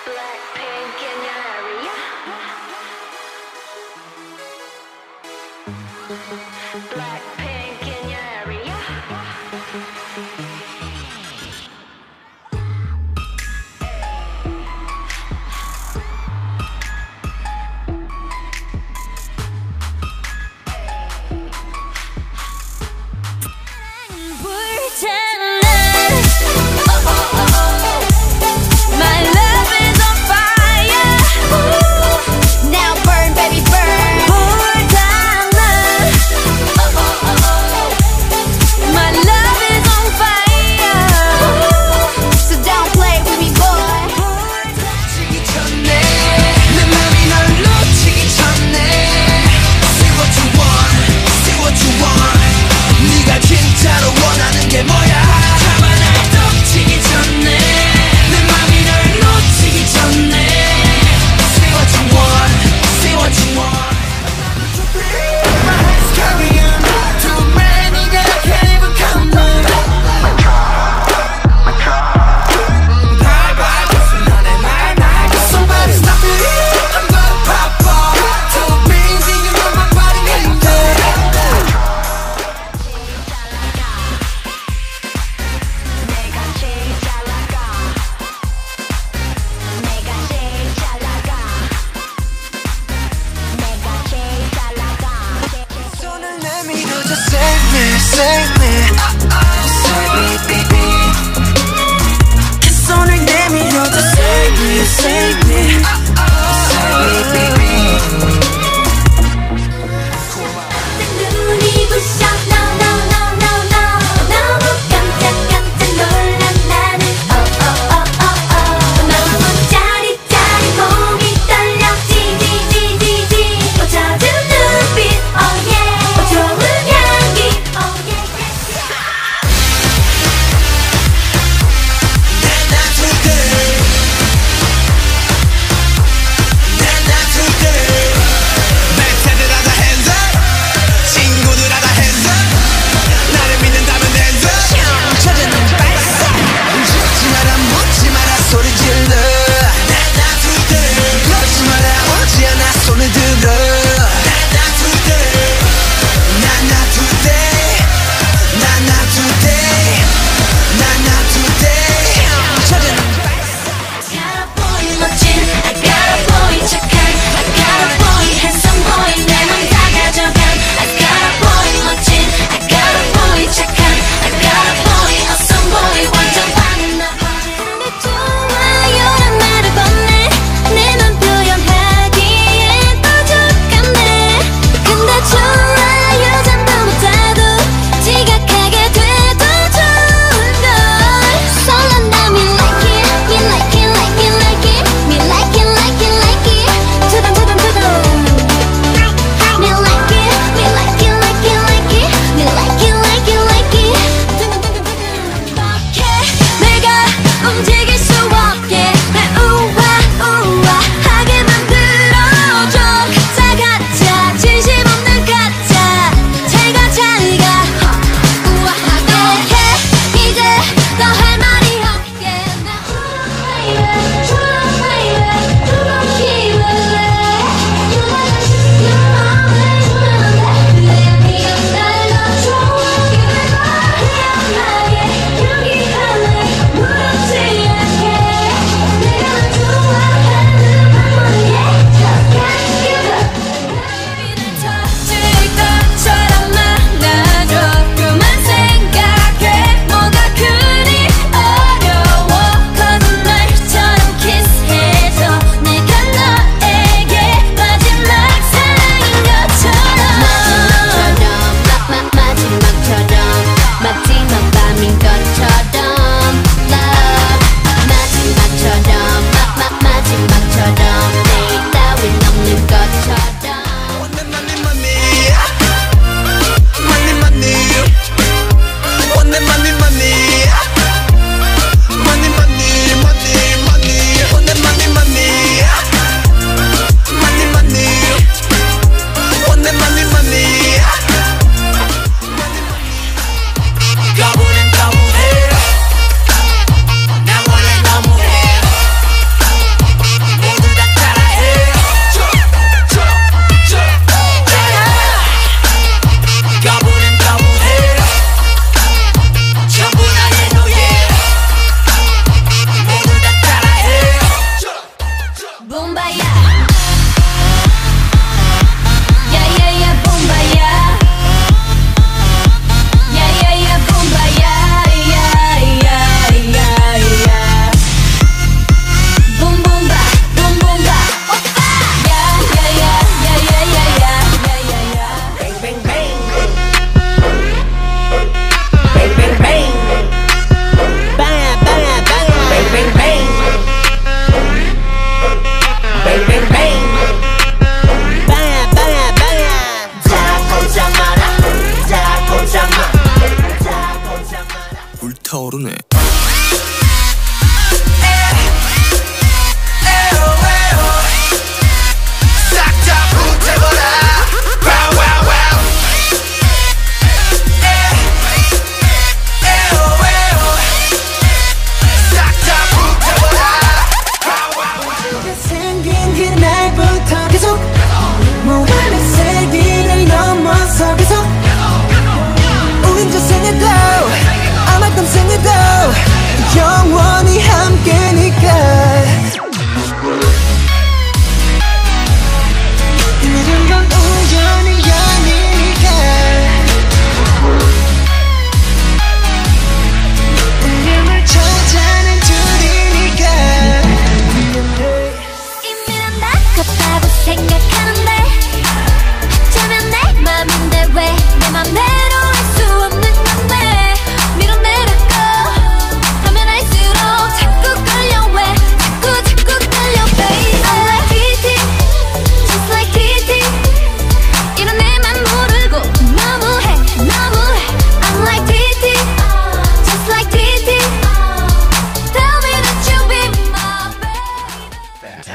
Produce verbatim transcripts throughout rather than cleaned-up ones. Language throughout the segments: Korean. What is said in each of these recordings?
Blackpink in your area. Blackpink in your area. Now burn, baby, burn. 불타는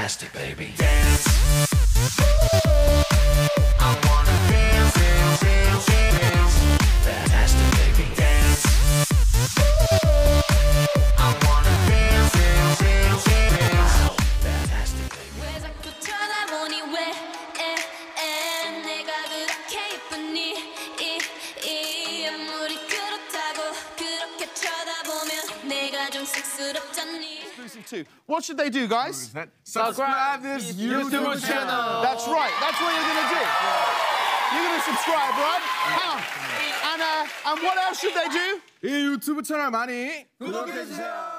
Fantastic, baby. Dance. I wanna dance, dance, dance, dance. Fantastic, baby. Dance. I wanna dance, dance, dance, dance. Wow. Fantastic, baby. 왜 자꾸 쳐다보니 왜 에, 에, 내가 그렇게 예쁘니 이, 이 아무리 그렇다고 그렇게 쳐다보면 내가 좀 쑥스럽잖니. Two. What should they do, guys? Subscribe this YouTube channel. That's right. That's what you're gonna do. You're gonna subscribe, right? Hang on. And uh, and what else should they do? 이 유튜브 채널 많이 구독해 주세요.